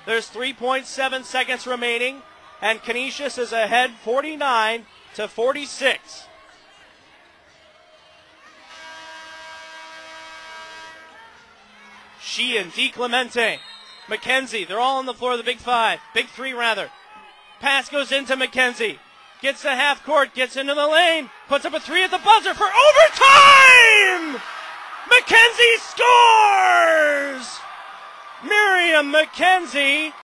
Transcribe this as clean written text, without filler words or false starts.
There's 3.7 seconds remaining, and Canisius is ahead 49-46. Sheehan, DiClemente, McKenzie, they're all on the floor of the Big Three rather. Pass goes into McKenzie. Gets to half court, gets into the lane, puts up a three at the buzzer for overtime! McKenzie scores! Miriam McKenzie